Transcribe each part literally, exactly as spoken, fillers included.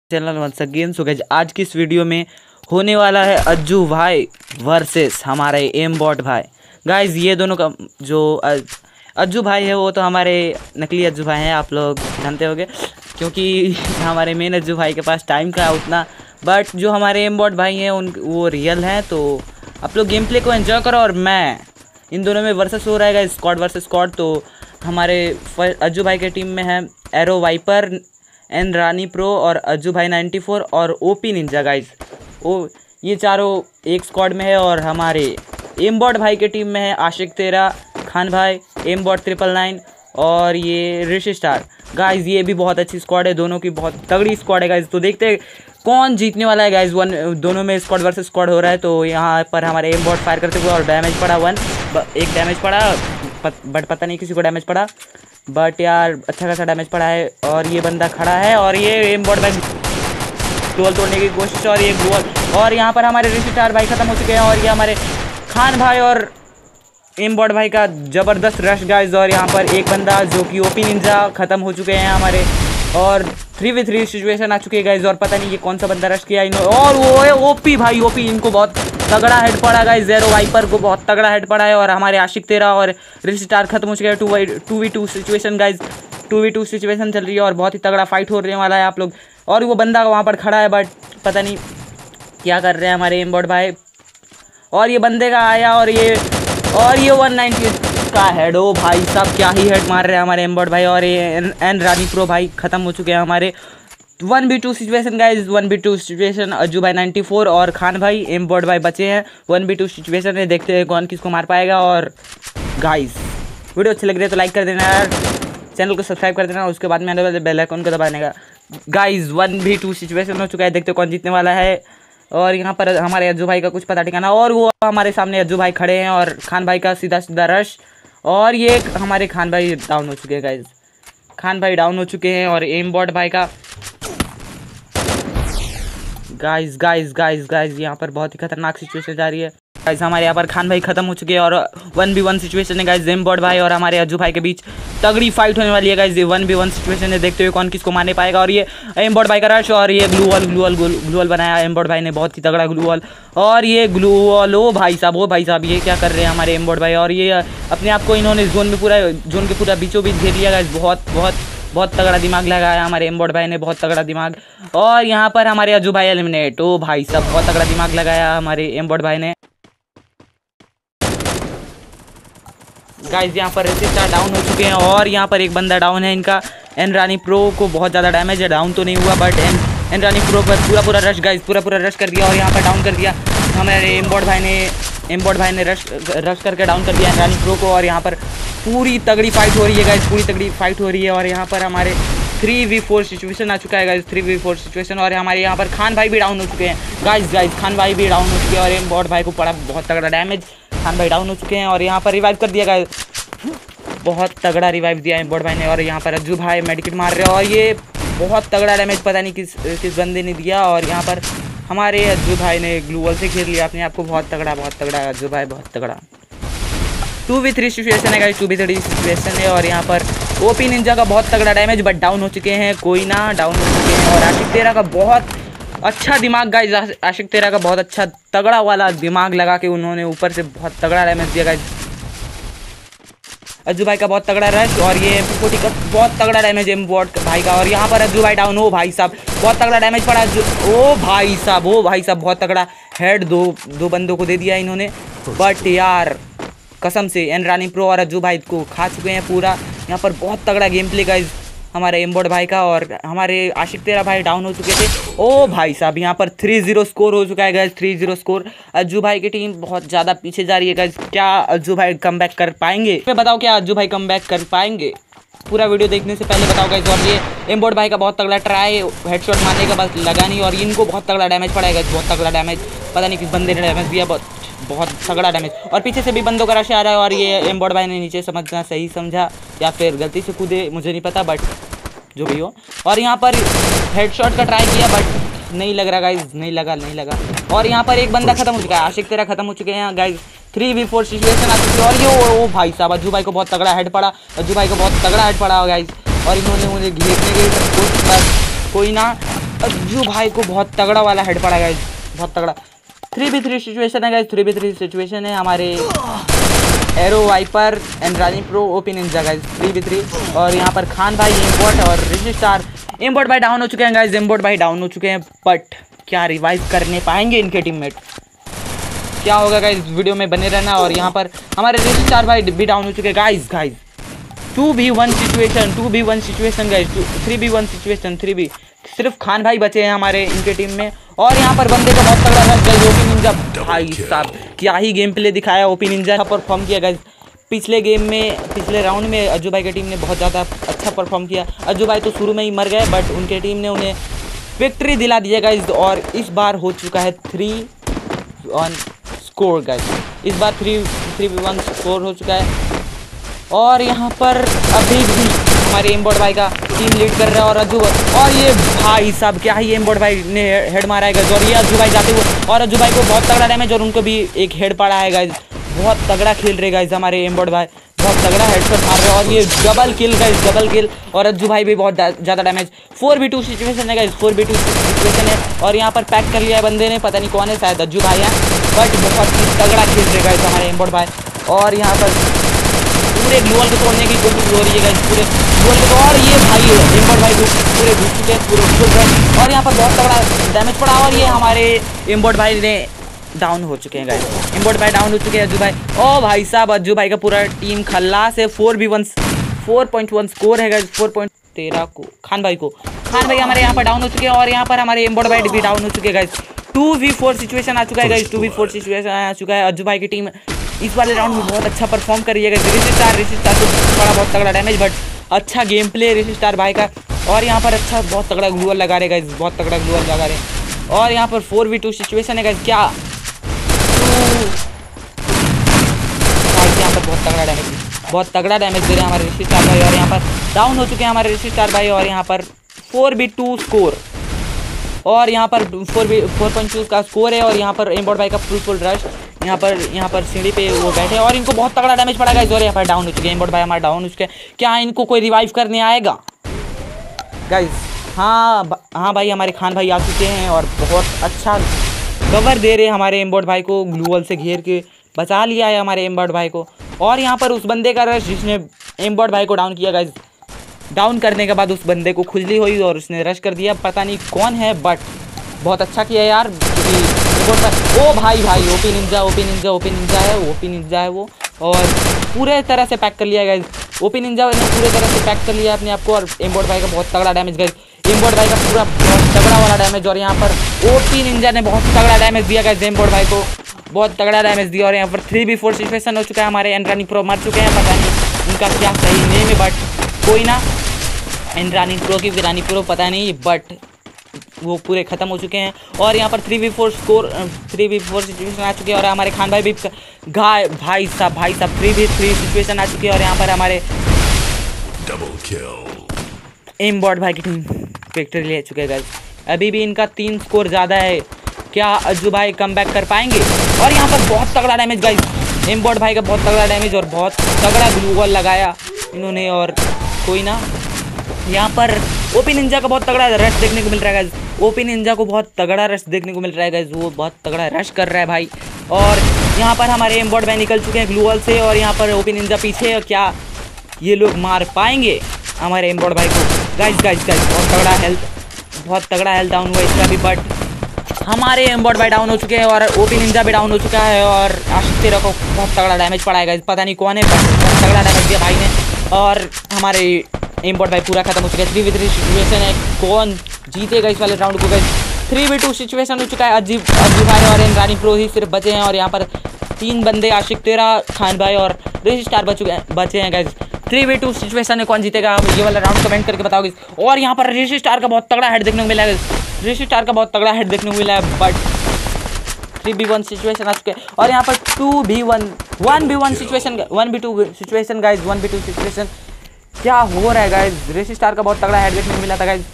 Channel once again. So guys आज की इस वीडियो में होने वाला है अज्जू भाई वर्सेस हमारे एम बॉट भाई। गाइस ये दोनों का जो अज्जू भाई है वो तो हमारे नकली अज्जू भाई हैं, आप लोग जानते होंगे क्योंकि हमारे मेन अज्जू भाई के पास टाइम का उतना, बट जो हमारे एम बॉट भाई हैं उन वो रियल हैं। तो आप लोग गेम प्ले को एंजॉय करो और मैं इन दोनों में वर्सेस हो रहेगा स्क्वाड वर्सेस स्क्वाड। तो हमारे अज्जू भाई के टीम में है Aero Viper, N Rani pro और अज्जू भाई नाइन्टी फोर और ओपी निंजा। गाइस वो ये चारों एक स्क्वाड में है और हमारे एम बॉट भाई के टीम में है आशिक तेरा, खान भाई, एम बॉट ट्रिपल नाइन और ये ऋषि स्टार। गाइस ये भी बहुत अच्छी स्क्वाड है, दोनों की बहुत तगड़ी स्क्वाड है गाइस। तो देखते हैं कौन जीतने वाला है गाइस। वन दोनों में स्क्वाड वर्सेस स्क्वाड हो रहा है। तो यहाँ पर हमारे एम बॉट फायर करते हुए और डैमेज पड़ा वन, एक डैमेज पड़ा बट पता नहीं किसी को डैमेज पड़ा, बट यार अच्छा खासा डैमेज पड़ा है। और ये बंदा खड़ा है और ये एम बॉट भाई ग्लूवल तोड़ने की कोशिश और ये ग्लूवल, और यहाँ पर हमारे ऋषि स्टार भाई खत्म हो चुके हैं और ये हमारे खान भाई और एम बॉट भाई का ज़बरदस्त रश गाइस। और यहाँ पर एक बंदा जो कि ओपी निंजा खत्म हो चुके हैं हमारे, और थ्री वी थ्री सिचुएशन आ चुकी है गाइस। और पता नहीं ये कौन सा बंदा रश किया इन्होंने, और वो है ओपी भाई, ओपी इनको बहुत तगड़ा हेड पड़ा गाइस, ज़ेरो वाइपर को बहुत तगड़ा हेड पड़ा है। और हमारे आशिक तेरा और ऋषि स्टार खत्म हो चुके हैं। Two v two v two situation guys, two v two situation चल रही है और बहुत ही तगड़ा फाइट होने वाला है आप लोग। और वो बंदा वहाँ पर खड़ा है बट पता नहीं क्या कर रहे हैं हमारे एम बॉट भाई। और ये बंदे का आया और ये और ये वन नाइन्टी का हेड, ओ भाई साहब क्या ही हेड मार रहे हैं हमारे एम बॉट भाई। और ये एन रानी प्रो भाई खत्म हो चुके हैं हमारे। One b two situation guys, one b two situation Ajju भाई नाइन्टी फोर और खान भाई, एम बॉट भाई बचे हैं वन बी टू सिचुएशन में। देखते हैं कौन किसको मार पाएगा। और गाइज वीडियो अच्छी लग रही है तो लाइक कर देना यार, चैनल को सब्सक्राइब कर देना, उसके बाद में आने वाले बेल आइकन को दबाने का। Guys one b two situation हो चुका है, देखते हैं कौन जीतने वाला है। और यहाँ पर हमारे अज्जू भाई का कुछ पता ठिकाना, और वो हमारे सामने अज्जू भाई खड़े हैं और खान भाई का सीधा सीधा रश, और ये हमारे खान भाई डाउन हो चुके हैं गाइज, खान भाई डाउन हो चुके हैं। और एम बॉट भाई का गाइज गाइज गाइज गाइज यहाँ पर बहुत ही खतरनाक सिचुएशन जा रही है गाइज। हमारे यहाँ पर खान भाई खत्म हो चुके हैं और वन बी वन सिचुएशन है गाइज, एम बॉट भाई और हमारे अज्जू भाई के बीच तगड़ी फाइट होने वाली है गाइज। ये वन बी वन सिचुएशन है, देखते हुए कौन किसको मारने पाएगा। और ये एम बॉट भाई का रश और ये ग्लूवल ग्लूवल ग्लूवल बनाया एम बॉट भाई ने, बहुत ही तगड़ा ग्लूवल। और ये ग्लूवल, ओ भाई साहब ओ भाई साहब ये क्या कर रहे हैं हमारे एम बॉट भाई। और ये अपने आप को इन्होंने जोन में पूरा जोन के पूरा बीचों बीच घेर लिया गाइज। बहुत बहुत बहुत तगड़ा दिमाग लगाया हमारे एम बॉट भाई ने, बहुत तगड़ा दिमाग। और यहाँ पर हमारे अज्जू भाई एलिमिनेट, ओ भाई साहब बहुत तगड़ा दिमाग लगाया हमारे एम बॉट भाई ने। गाइज यहाँ पर ऋषि स्टार डाउन हो चुके हैं और यहाँ पर एक बंदा डाउन है इनका, एन रानी प्रो को बहुत ज़्यादा डैमेज है, डाउन तो नहीं हुआ but N N Rani pro पर पूरा पूरा रश गाइज, पूरा पूरा रश कर दिया और यहाँ पर डाउन कर दिया हमारे एम बॉट भाई ने। एम बॉट भाई ने रश रश करके डाउन कर दिया एन रानी प्रो को। और यहाँ पर पूरी तगड़ी फाइट हो रही है गाइज, पूरी तगड़ी फाइट हो रही है। और यहाँ पर हमारे थ्री वी फोर सिचुएशन आ चुका है guys, three v four situation. और हमारे यहाँ पर खान भाई भी डाउन हो चुके हैं गाइज, गाइज खान भाई भी डाउन हो चुके हैं और एम बॉट भाई को पड़ा बहुत तगड़ा डैमेज, खान भाई डाउन हो चुके हैं। और यहाँ पर रिवाइव कर दिया गाइज, बहुत तगड़ा रिवाइव दिया एम बॉट भाई ने। और यहाँ पर अज्जू भाई मेडिकेट मार रहे हैं और ये बहुत तगड़ा डैमेज पता नहीं किस किस बंदे ने दिया। और यहाँ पर हमारे अज्जू भाई ने ग्लूवल से घेर लिया अपने आपको, बहुत तगड़ा बहुत तगड़ा अज्जू भाई, बहुत तगड़ा। टू वी थ्री सिचुएशन है guys, two v three situation है। और यहाँ पर ओपी निंजा का बहुत तगड़ा डैमेज बट डाउन हो चुके हैं, कोई ना डाउन हो चुके हैं। और आशिक तेरा का बहुत अच्छा दिमाग गाइस, आशिक तेरा का बहुत अच्छा तगड़ा वाला दिमाग लगा के उन्होंने ऊपर से बहुत तगड़ा डैमेज दिया गाइस। अज्जू भाई का बहुत तगड़ा रश और ये एम फोर्टी का बहुत तगड़ा डैमेज एम बॉट भाई का। और यहाँ पर अज्जू भाई डाउन, ओ भाई साहब बहुत तगड़ा डैमेज पड़ा, ओ भाई साहब ओ भाई साहब बहुत तगड़ा हेड दो दो बंदों को दे दिया इन्होंने। बट यार कसम से एन रानी प्रो और अज्जू भाई को खा चुके हैं पूरा। यहाँ पर बहुत तगड़ा गेम प्ले गाइज हमारे एम बॉट भाई का। और हमारे आशिक तेरा भाई डाउन हो चुके थे, ओ भाई साहब यहाँ पर थ्री जीरो स्कोर हो चुका है guys, three zero score. Ajju भाई की टीम बहुत ज़्यादा पीछे जा रही है गाइज, क्या अज्जू भाई कम बैक कर पाएंगे? मैं बताओ क्या अज्जू भाई कम बैक कर पाएंगे? पूरा वीडियो देखने से पहले बताओ गाइज। और ये एम बॉट भाई का बहुत तगड़ा ट्राई हेडशॉट मारने का बस लगा नहीं, और इनको बहुत तगड़ा डैमेज पड़ा है गाइज, बहुत तगड़ा डैमेज, पता नहीं किस बंदे ने डैमेज दिया, बहुत बहुत तगड़ा डैमेज। और पीछे से भी बंदों का रश आ रहा है और ये एम बॉट भाई ने नीचे समझना सही समझा या फिर गलती से कूदे मुझे नहीं पता, बट जो भी हो। और यहाँ पर हेडशॉट का ट्राई किया बट नहीं लग रहा गाइज, नहीं लगा नहीं लगा। और यहाँ पर एक बंदा खत्म हो चुका है, आशिक तेरा खत्म हो चुके हैं guys, three v four situation आ चुकी है। और ये ओ भाई साहब अज्जू भाई को बहुत तगड़ा हेड पड़ा, अज्जू भाई को बहुत तगड़ा हेड पड़ा गाइज। और इन्होंने मुझे घेरने की कोशिश, कोई ना अज्जू भाई को बहुत तगड़ा वाला हेड पड़ा गाइस, बहुत तगड़ा। थ्री बी थ्री सिचुएशन है guys, three b three situation है हमारे Aero Viper and Rani pro OP ninja guys, three b three. और यहाँ पर खान भाई, एमबॉट और ऋषि स्टार। एमबॉट भाई डाउन हो चुके हैं गाइस, एमबॉट भाई डाउन हो चुके हैं, बट क्या रिवाइव करने पाएंगे इनके टीममेट? क्या होगा गाइस, वीडियो में बने रहना। और यहाँ पर हमारे ऋषि स्टार भाई भी डाउन हो चुके हैं guys. Guys two b one situation, two b one situation guys, three b one situation, three b. सिर्फ खान भाई बचे हैं हमारे इनके टीम में। और यहाँ पर बंदे का बहुत तगड़ा रश गाइस, ओपी निंजा भाई साहब क्या ही गेम प्ले दिखाया ओपी निंजा, परफॉर्म किया गाइस। पिछले गेम में, पिछले राउंड में अज्जू भाई की टीम ने बहुत ज़्यादा अच्छा परफॉर्म किया। अज्जू भाई तो शुरू में ही मर गए, बट उनके टीम ने उन्हें विक्ट्री दिला दिया गाइस। और इस बार हो चुका है थ्री वन स्कोर गाइस, इस बार थ्री थ्री वन स्कोर हो चुका है। और यहाँ पर अभी भी हमारे एमबॉट भाई का टीम लीड कर रहा है। और अज्जू और ये भाई साहब क्या ही एमबॉट भाई ने हेड मारा है गाइस। और ये अज्जू भाई जाते हुए, और अज्जू भाई को बहुत तगड़ा डैमेज, और उनको भी एक हेड पड़ा है गाइस। बहुत तगड़ा खेल रहे गाइस हमारे एमबॉट भाई, बहुत तगड़ा हेडशॉट मार रहे हैं। और ये double kill guys, double kill. और अज्जू भाई भी बहुत ज़्यादा damage. Four b two situation है guys, four b two situation है। और यहाँ पर पैक कर लिया है बंदे ने, पता नहीं कौन है, शायद अज्जू भाई है, बट बहुत ही तगड़ा खेल रहे गाइस हमारे एमबॉट भाई। और यहाँ पर पूरे ग्लूअल को तोड़ने की कोशिश हो रही है गाइस, पूरे ग्लूअल को। और ये भाई एमबॉट भाई पूरे घुस चुके हैं, पूरे फुल रश। और यहाँ पर बहुत तगड़ा डैमेज पड़ा। और ये हमारे एमबॉट भाई ने डाउन हो चुके हैं गाइस, एमबॉट भाई डाउन हो चुके हैं। अज्जू भाई, ओ भाई साहब अज्जू भाई का पूरा टीम खल्लास है। Four b one four point one score है गाइस, फोर पॉइंट तेरह को खान भाई को। खान भाई हमारे यहाँ पर डाउन हो चुके हैं। और यहाँ पर हमारे एमबॉट भाई भी डाउन हो चुके हैं guys. Two v four situation आ चुका है guys, two v four situation आ चुका है। अज्जू भाई की टीम इस वाले राउंड में बहुत अच्छा परफॉर्म कर रही है। ऋषि स्टार ऋषि स्टार को थोड़ा बहुत तगड़ा डैमेज, बट अच्छा गेम प्ले ऋषि स्टार भाई का। और यहाँ पर अच्छा बहुत तगड़ा ग्लूअल लगा रहे गाइस, बहुत तगड़ा ग्लूअल लगा रहे। और यहाँ पर फोर वी टू सिचुएशन है गाइस, क्या यहाँ पर बहुत तगड़ा डैमेज, बहुत तगड़ा डैमेज दे रहे हैं हमारे ऋषि स्टार भाई। और यहाँ पर डाउन हो चुके हैं हमारे ऋषि स्टार भाई। और यहाँ पर फोर बी टू स्कोर, और यहाँ पर four b four point two का स्कोर है। और यहाँ पर एमबॉट भाई का फुल फुल रश, यहाँ पर यहाँ पर सीढ़ी पे वो बैठे हैं। और इनको बहुत तगड़ा डैमेज पड़ा गाइस। और यहाँ पर डाउन हो चुके हैं एमबॉट भाई हमारा, डाउन हो चुके हैं। क्या इनको कोई रिवाइव करने आएगा गाइस? हाँ हाँ भाई हमारे खान भाई आ चुके हैं और बहुत अच्छा कवर दे रहे हैं हमारे एमबॉट भाई को, ग्लूअल से घेर के बचा लिया है हमारे एमबॉट भाई को। और यहाँ पर उस बंदे का रश जिसने एमबॉट भाई को डाउन किया गाइस, डाउन करने के बाद उस बंदे को खुजली हुई और उसने रश कर दिया, पता नहीं कौन है, बट बहुत अच्छा किया यार। ओ भाई भाई OP ninja, OP ninja, OP ninja है, ओपी निंजा है वो। और पूरे तरह से पैक कर लिया गाइस, ओपी निंजा ने पूरे तरह से पैक कर लिया अपने आप को। और एमबॉट भाई का बहुत तगड़ा डैमेज गाइस, एमबॉट भाई का पूरा बहुत तगड़ा वाला डैमेज। और यहाँ पर ओपी निंजा ने बहुत तगड़ा डैमेज दिया गाइस, एमबॉट भाई को बहुत तगड़ा डैमेज दिया। और यहाँ पर थ्री बी फोर सिचुएशन हो चुका है, हमारे एंड्रानी प्रो मर चुके हैं, पता नहीं उनका क्या सही नेम है, बट कोई ना, एंड्रानी प्रो की वीरानी प्रो पता नहीं, बट वो पूरे ख़त्म हो चुके हैं। और यहाँ पर three b four score, three b four situation आ चुके हैं। और हमारे खान भाई भी घाय भाई साहब भाई साहब थ्री बी थ्री सिचुएशन आ चुकी है। और यहाँ पर हमारे डबल किल एमबॉट भाई की टीम विक्ट्री ले चुके हैं गाइस। अभी भी इनका तीन स्कोर ज़्यादा है, क्या अज्जू भाई कम बैक कर पाएंगे? और यहाँ पर बहुत तगड़ा डैमेज गाइस, एमबॉट भाई का बहुत तगड़ा डैमेज और बहुत तगड़ा ग्लूअल लगाया इन्होंने। और कोई ना, यहाँ पर ओपी निंजा का बहुत तगड़ा रश देखने को मिल रहा है गाइस, ओपी निंजा को बहुत तगड़ा रश देखने को मिल रहा है गाइस, वो बहुत तगड़ा रश कर रहा है भाई। और यहाँ पर हमारे एमबॉट भाई निकल चुके हैं ग्लूअल से। और यहाँ पर ओपी निंजा पीछे, और क्या ये लोग मार पाएंगे हमारे एमबॉट भाई को? गाइस गाइस गाइस बहुत तगड़ा हेल्थ, बहुत तगड़ा हेल्थ डाउन हुआ इसका भी, बट हमारे एमबॉट भाई डाउन हो चुके हैं। और ओपी निंजा भी डाउन हो चुका है। और आशिक तेरह को बहुत तगड़ा डैमेज पड़ा है गाइस, पता नहीं कौन है, बट बहुत तगड़ा डैमेज दिया भाई ने। और हमारे एमबॉट भाई पूरा खत्म हो चुका है। थ्री वी थ्री सिचुएशन है, कौन जीतेगा इस वाले राउंड को guys? Three v two situation हो चुका है, अजीब अजीब भाई और एंड्रानी प्रो ही सिर्फ बचे हैं। और यहाँ पर तीन बंदे, आशिक तेरह, खान भाई और ऋषि स्टार बचे बचे हैं guys. Three v two situation में कौन जीतेगा ये वाला राउंड कमेंट करके बताओगे। और यहाँ पर ऋषि स्टार का बहुत तगड़ा हेड देखने को मिला है, ऋषि स्टार का बहुत तगड़ा हेड देखने को मिला है, but three b one situation आ चुके हैं। और यहाँ पर two b one one b one situation, one b two situation guys, one b two situation क्या हो रहा है गाइज? ऋषि स्टार का बहुत तगड़ा हेड देखने को मिला था गाइज।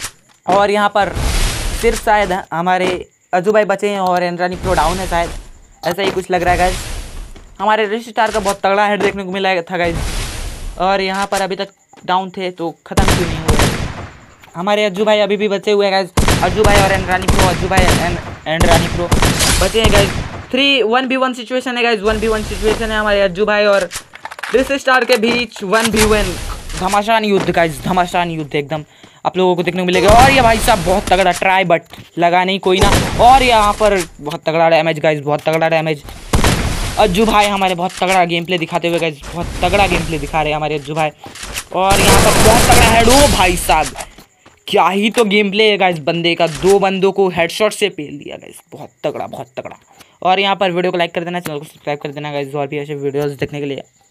और यहाँ पर सिर्फ शायद हमारे अज्जू भाई बचे हैं और एंड्रानी प्रो डाउन है, शायद ऐसा ही कुछ लग रहा है गाइज। हमारे ऋषि स्टार का बहुत तगड़ा हेड देखने को मिला था गाइज। और यहाँ पर अभी तक डाउन थे तो ख़त्म क्यों नहीं हुए? हमारे अज्जू भाई अभी भी बचे हुए हैं गाइज। अज्जू भाई और एंड रानी प्रो, अज्जू भाई एंड एंड रानी प्रो बचे हैं guys. Three one b one situation है guys, one b one situation है हमारे अज्जू भाई और डिस स्टार के बीच। वन बी वन घमासान युद्ध गाइज, घमासान युद्ध एकदम आप लोगों को देखने को मिलेगा। और ये भाई साहब बहुत तगड़ा ट्राई बट लगा नहीं कोई ना। और यहाँ पर बहुत तगड़ा डैमेज गाइज, बहुत तगड़ा डैमेज। अज्जू भाई हमारे बहुत तगड़ा गेम प्ले दिखाते हुए गाइज, बहुत तगड़ा गेम प्ले दिखा रहे हैं हमारे अज्जू भाई। और यहाँ पर बहुत तगड़ा हेड, ओ भाई साहब क्या ही तो गेम प्ले है गाइज बंदे का, दो बंदों को हेडशॉट से पेल दिया गाइज, बहुत तगड़ा बहुत तगड़ा। और यहाँ पर वीडियो को लाइक कर देना, चैनल को सब्सक्राइब कर देना गाइज और भी ऐसे वीडियोस देखने के लिए।